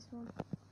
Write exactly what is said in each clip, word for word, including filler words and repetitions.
this one.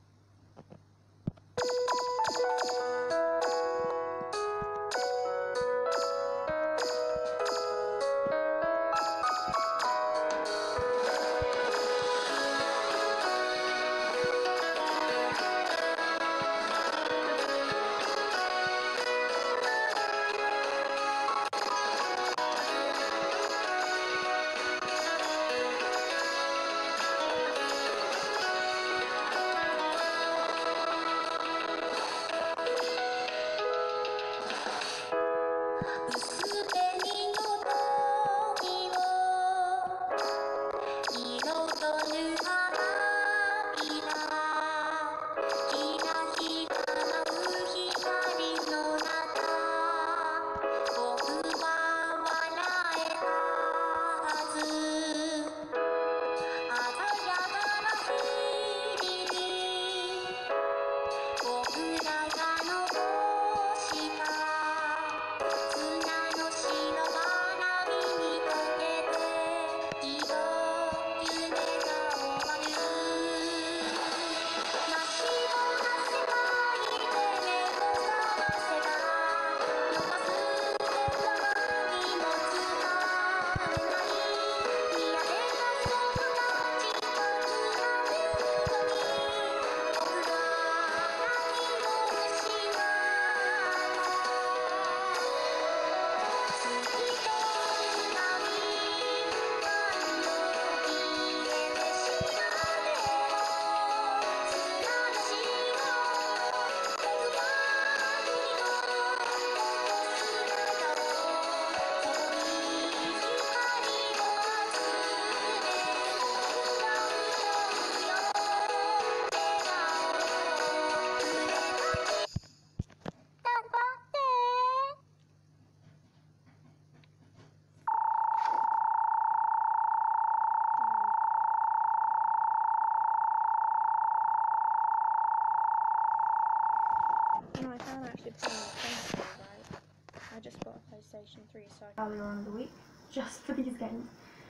No, I can't actually play on the console, right? I just bought a PlayStation three, so I earlier on in the week, just for these games.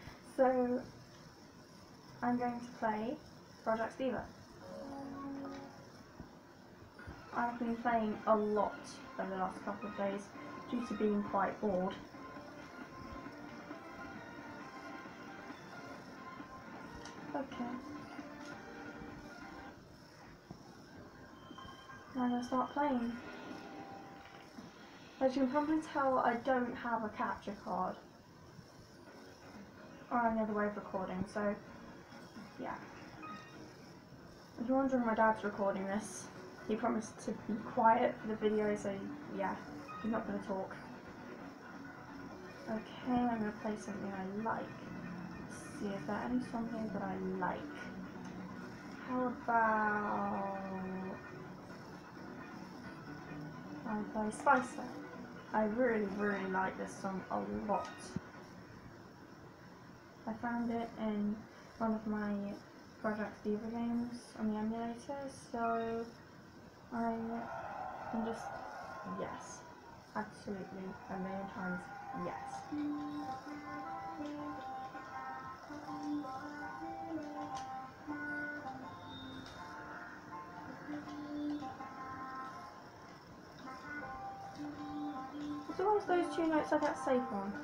So, I'm going to play Project Diva. I've been playing a lot over the last couple of days, due to being quite bored. Okay. Now I'm going to start playing. As you can probably tell, I don't have a capture card or any other way of recording, so yeah. If you're wondering, my dad's recording this. He promised to be quiet for the video, so yeah, he's not going to talk. Okay, I'm going to play something I like. Let's see if there are any songs that I like. How about I play Spicer? I really, really like this song a lot. I found it in one of my Project Diva games on the emulator, so I can just, yes, absolutely, a million times, yes. It's always those two notes I get safe on.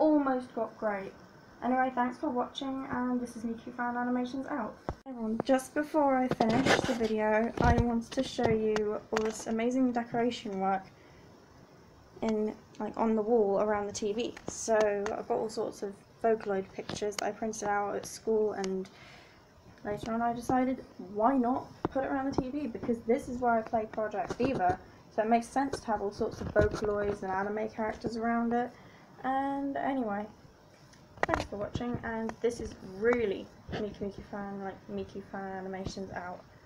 almost got great. Anyway, thanks for watching, and this is Miku Fan Animations out. Everyone, just before I finish the video, I wanted to show you all this amazing decoration work in, like, on the wall around the T V. So I've got all sorts of Vocaloid pictures that I printed out at school, and later on I decided why not put it around the T V, because this is where I play Project Diva, so it makes sense to have all sorts of Vocaloids and anime characters around it. And anyway, thanks for watching, and this is really Miku Miku Fan, like Miku Fan Animations out.